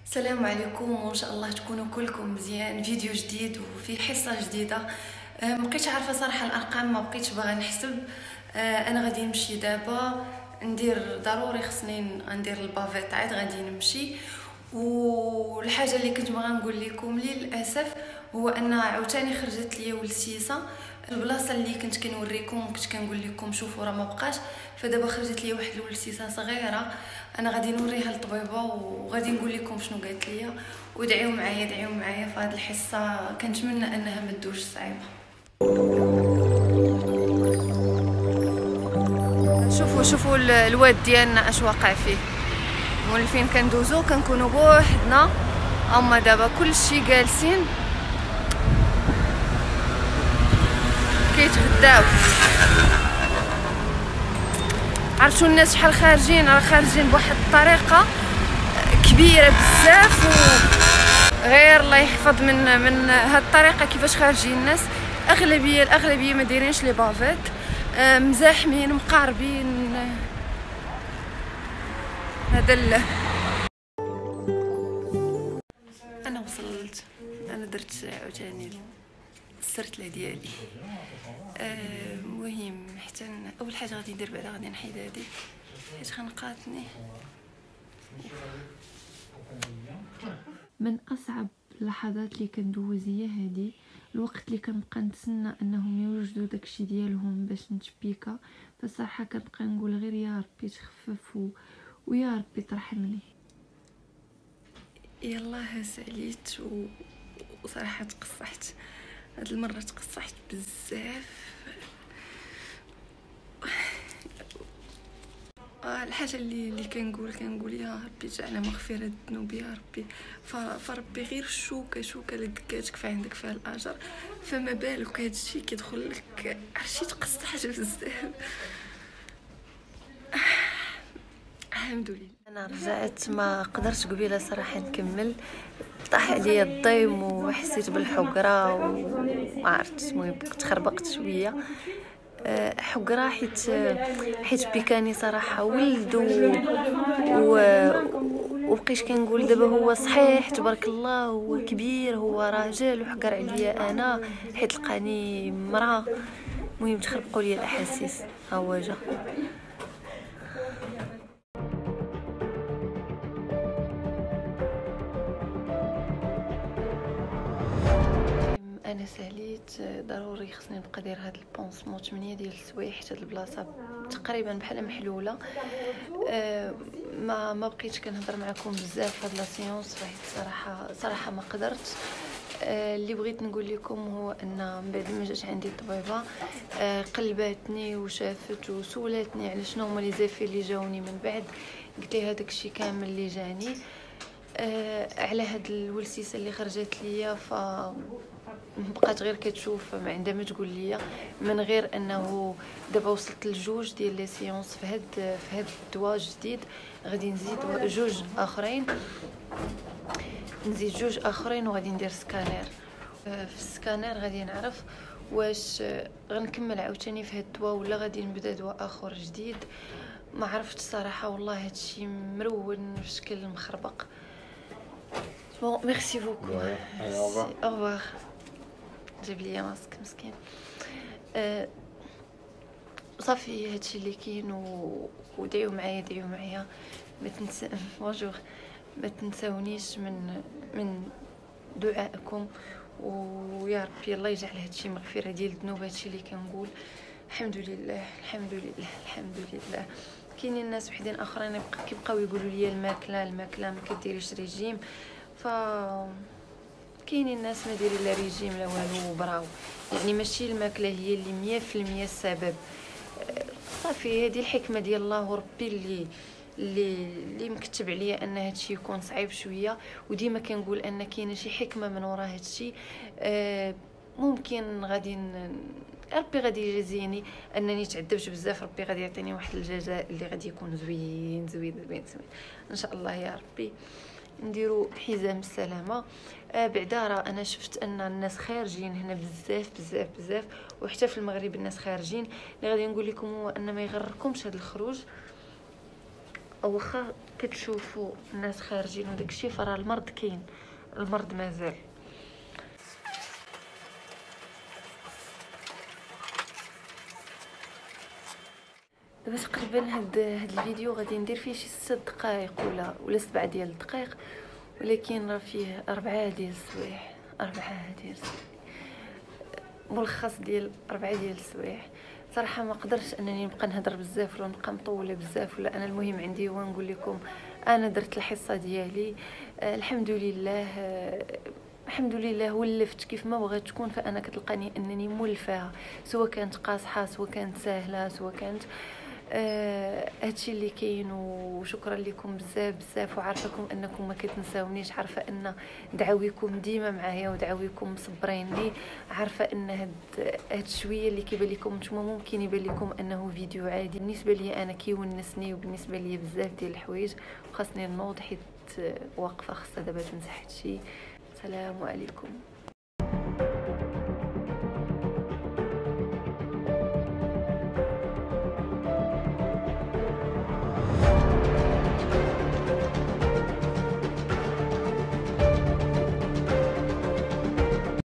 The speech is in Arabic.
السلام عليكم وان شاء الله تكونوا كلكم مزيان. فيديو جديد وفي حصه جديده. مبقيتش عارفه صراحه الارقام، ما بقيتش باغا نحسب. انا غادي نمشي دابا ندير ضروري، خصني ندير البافيت عاد غادي نمشي. والحاجه اللي كنت باغا نقول لكم للاسف هو ان عاوتاني خرجت ليا ولسيسه. البلاصه اللي كنت كنوريكم كنت كنقول لكم شوفوا راه ما بقاش، فدابا خرجت ليا واحد الولسيسه صغيره. انا غادي نوريها للطبيبه وغادي نقول لكم شنو قالت ليا. ودعيو معايا دعيو معايا في هذه الحصه، كنتمنى انها ما تدوش صعيبه. شوفوا الواد ديالنا اش واقع فيه. مول فين كندوزو كنكونوا بوحدنا، اما دابا كلشي جالسين كيتغداو. عرفتوا الناس شحال خارجين؟ راه خارجين بواحد الطريقه كبيره بزاف، غير الله يحفظ من هاد الطريقه كيفاش خارجين الناس. الاغلبيه ما دايرينش لي بافيت، مزاحمين مقاربين. هذا انا وصلت، انا درت عاوتاني السرتله ديالي. المهم حتى اول حاجه غادي ندير بعدا غادي نحيد هادي حيت خنقاتني. من اصعب اللحظات اللي كندوز هي هادي، الوقت اللي كنبقى نتسنى انهم يوجدوا داكشي ديالهم باش نتبيكا. فالصراحه كنبقى نقول غير يا ربي تخفف ويا ربي ترحمني. يلا ساليت وصراحه تقصحت هاد المره، تقصحت بزاف. الحاجه اللي كنقول يا ربي جعل مغفره الذنوب يا ربي. فربي غير شوكه اللي دكاتك فعندك فيها الاجر، فما بالك هذا الشيء كيدخل لك. عرفتي تقصحت بزاف. الحمد لله انا رجعت. ما قدرتش قبيله صراحه نكمل، طاح عليا الضيم وحسيت بالحقره وما عرفتش. المهم تخربقت شويه حقره حيت بيكاني صراحه ولد وبقيت كنقول دابا هو صحيح تبارك الله، هو كبير هو راجل، وحقر عليا انا حيت لقاني مراه. المهم تخربقوا لي الاحاسيس. ها هو جا. انا ساليت ضروري خصني نبقى داير هاد البونسمون 8 ديال السوايع حتى هاد البلاصه تقريبا بحال محلوله. ما بقيتش كنهضر معكم بزاف في هاد لا سيونس حيت صراحه ما قدرت. اللي بغيت نقول لكم هو ان من بعد ما جات عندي الطبيبه قلباتني وشافت وسولاتني على شنو هما لي زيفي اللي جاوني من بعد. قلت لها هذاك الشيء كامل اللي جاني على هاد الولسيسه اللي خرجت ليا. بقات غير كتشوف ما عندها ما تقول ليا، من غير انه دابا وصلت لجوج ديال لي سيونس في هاد الدواء جديد. غادي نزيد جوج اخرين وغادي ندير سكانير. في السكانير غادي نعرف واش غنكمل عاوتاني في هاد الدواء ولا غادي نبدا دواء اخر جديد. ما عرفتش صراحه والله هادشي مرون بشكل مخربق. بون ميرسي بوكو. او ريفوار. جيب لي ماسك مسكين. صافي هادشي اللي كاين ودعيو معايا ما تنسى بونجور. ما تنساونيش من دعائكم، ويا ربي الله يجعل هادشي مغفره ديال الذنوب. هادشي اللي كنقول. الحمد لله. كاينين الناس وحدين اخرين كيبقاو يقولوا لي الماكله ما كديريش ريجيم. كاينين الناس ما دايرين لا ريجيم لا والو براو، يعني ماشي الماكله هي اللي 100% السبب. صافي هذه الحكمه ديال الله وربي اللي مكتب عليا ان هادشي يكون صعيب شويه. وديما كنقول ان كاينه شي حكمه من وراء هادشي. ممكن ربي غادي يجازيني انني تعذبت بزاف. ربي غادي يعطيني واحد الجزاء اللي غادي يكون زوين ان شاء الله. يا ربي نديروا حزام السلامه. بعدا راه انا شفت ان الناس خارجين هنا بزاف وحتى في المغرب الناس خارجين. اللي غادي نقول لكم هو ان ما يغركمش هذا الخروج. او واخا كتشوفوا الناس خارجين وداكشي، فراه المرض كاين، المرض مازال. دابا تقريبا هاد الفيديو غادي ندير فيه شي 6 دقائق ولا 7 ديال الدقائق، ولكن راه فيه 4 ديال السوايع، 4 ديال السوايع، ملخص ديال 4 ديال السوايع. صراحه ما قدرتش انني نبقى نهضر بزاف ولا نبقى مطوله بزاف، ولا انا المهم عندي هو نقول لكم انا درت الحصه ديالي. الحمد لله، الحمد لله ولفت كيف ما بغيت تكون، فانا كتلقاني انني مولفاها، سواء كانت قاصحه سواء كانت سهله سواء كانت هادشي اللي كاين. وشكرا لكم بزاف بزاف، وعارفاكم انكم ما كتنساونيش، عارفه ان دعاويكم ديما معايا ودعاويكم مصبريني، عارفه ان هاد شويه اللي كيبان لكم نتوما ممكن يبان لكم انه فيديو عادي، بالنسبه لي انا كيونسني، وبالنسبه لي بزاف ديال الحوايج خاصني نوض حيت واقفه خاصها دابا تمسح هادشي. السلام عليكم.